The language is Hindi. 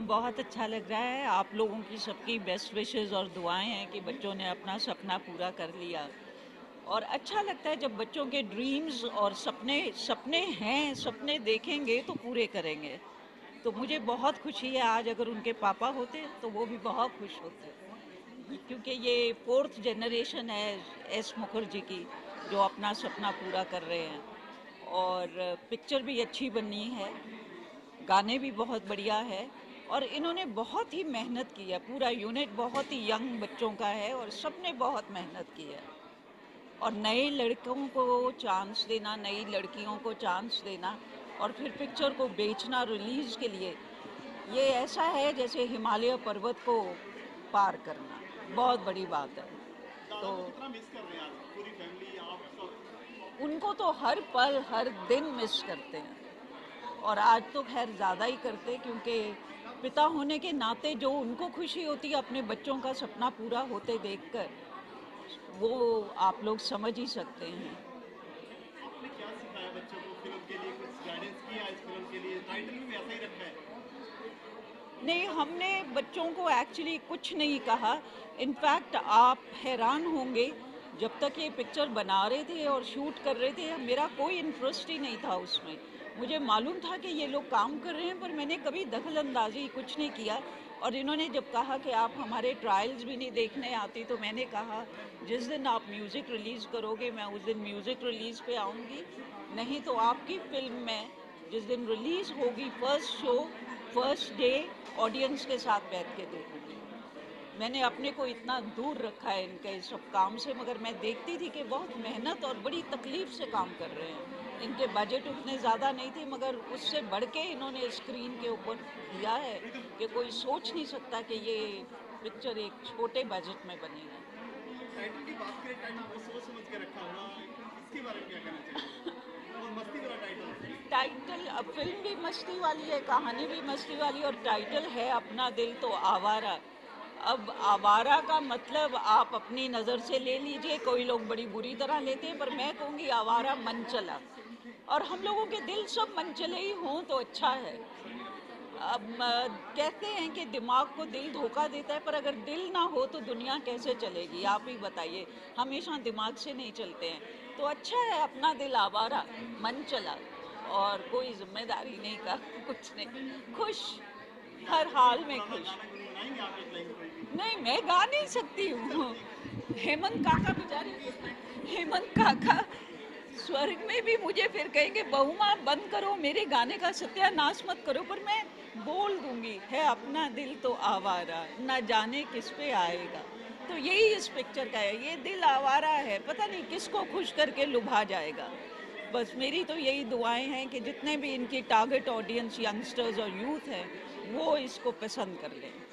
बहुत अच्छा लग रहा है। आप लोगों की सबकी बेस्ट विशेस और दुआएं हैं कि बच्चों ने अपना सपना पूरा कर लिया। और अच्छा लगता है जब बच्चों के ड्रीम्स और सपने सपने हैं, सपने देखेंगे तो पूरे करेंगे। तो मुझे बहुत खुशी है, आज अगर उनके पापा होते तो वो भी बहुत खुश होते, क्योंकि ये 4th जनरेशन है एस मुखर्जी की जो अपना सपना पूरा कर रहे हैं। और पिक्चर भी अच्छी बनी है, गाने भी बहुत बढ़िया है, और इन्होंने बहुत ही मेहनत की है। पूरा यूनिट बहुत ही यंग बच्चों का है और सबने बहुत मेहनत की है। और नए लड़कों को चांस देना, नई लड़कियों को चांस देना और फिर पिक्चर को बेचना रिलीज़ के लिए, ये ऐसा है जैसे हिमालय पर्वत को पार करना। बहुत बड़ी बात है। तो कितना मिस कर रहे हैं आज पूरी फैमिली आप सब? उनको तो हर पल हर दिन मिस करते हैं, और आज तो खैर ज़्यादा ही करते, क्योंकि पिता होने के नाते जो उनको खुशी होती है अपने बच्चों का सपना पूरा होते देखकर, वो आप लोग समझ ही सकते हैं। आपने क्या सिखाया बच्चों को फिल्म के लिए, कुछ गाइडेंस किया इस फिल्म के लिए? टाइटल भी वैसा ही रखा है। नहीं, हमने बच्चों को एक्चुअली कुछ नहीं कहा। इनफैक्ट आप हैरान होंगे, जब तक ये पिक्चर बना रहे थे और शूट कर रहे थे मेरा कोई इंटरेस्ट ही नहीं था उसमें। मुझे मालूम था कि ये लोग काम कर रहे हैं, पर मैंने कभी दखल अंदाजी कुछ नहीं किया। और इन्होंने जब कहा कि आप हमारे ट्रायल्स भी नहीं देखने आती, तो मैंने कहा जिस दिन आप म्यूज़िक रिलीज़ करोगे मैं उस दिन म्यूज़िक रिलीज़ पे आऊँगी, नहीं तो आपकी फिल्म में जिस दिन रिलीज़ होगी first show first day audience के साथ बैठ के देखूंगी। मैंने अपने को इतना दूर रखा है इनके सब काम से, मगर मैं देखती थी कि बहुत मेहनत और बड़ी तकलीफ से काम कर रहे हैं। इनके बजट उतने ज़्यादा नहीं थे, मगर उससे बढ़ के इन्होंने स्क्रीन के ऊपर दिया है कि कोई सोच नहीं सकता कि ये पिक्चर एक छोटे बजट में बनी है। टाइटल की बात करें, टाइटल बहुत सोच समझ के रखा हुआ, इसके बारे में क्या कहना चाहिए? और मस्ती वाला टाइटल। टाइटल, अब फिल्म भी मस्ती वाली है, कहानी भी मस्ती वाली, और टाइटल है अपना दिल तो आवारा। अब आवारा का मतलब आप अपनी नज़र से ले लीजिए, कोई लोग बड़ी बुरी तरह लेते हैं, पर मैं कहूँगी आवारा मन चला। और हम लोगों के दिल सब मन चले ही हों तो अच्छा है। अब कहते हैं कि दिमाग को दिल धोखा देता है, पर अगर दिल ना हो तो दुनिया कैसे चलेगी, आप ही बताइए। हमेशा दिमाग से नहीं चलते हैं। तो अच्छा है अपना दिल आवारा मन चला, और कोई जिम्मेदारी नहीं का कुछ नहीं, खुश, हर हाल में पुराना खुश। गाना गुनगुनाएंगे आप एक लाइन कोई भी? नहीं, मैं गा नहीं सकती हूँ। हेमंत काका बेचारे, हेमंत काका स्वर्ग में भी मुझे फिर कहेंगे बहू माँ बंद करो, मेरे गाने का सत्यानाश मत करो, पर मैं बोल दूंगी है अपना दिल तो आवारा, ना जाने किस पे आएगा। तो यही इस पिक्चर का है, ये दिल आवारा है, पता नहीं किसको खुश करके लुभा जाएगा। बस मेरी तो यही दुआएं हैं कि जितने भी इनकी टारगेट ऑडियंस यंगस्टर्स और यूथ हैं वो इसको पसंद कर लें।